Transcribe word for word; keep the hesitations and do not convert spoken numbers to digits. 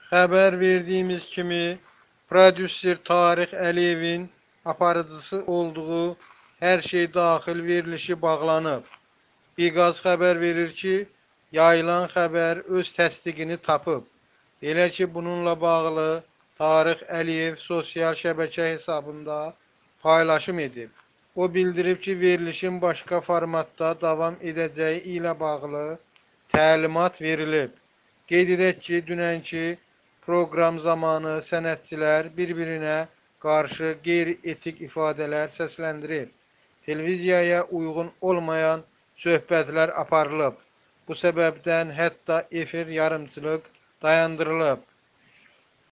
Haber verdiğimiz kimi prodüser Tarık Əliyevin aparıcısı olduğu her şey daxil verilişi bağlanıb. Biqaz xəbər verir ki, yayılan xəbər öz təsdiqini tapıb. Elə ki, bununla bağlı Tarık Əliyev sosial şəbəkə hesabında paylaşım edib. O bildirib ki, verilişin başqa formatda davam edəcəyi ilə bağlı təlimat verilib. Qeyd edək ki, dünənki proqram zamanı sənətçilər bir-birinə qarşı qeyri-etik ifadələr səsləndirib. Televiziyaya uyğun olmayan söhbətlər aparılıb. Bu səbəbdən hətta efir yarımçılıq dayandırılıb.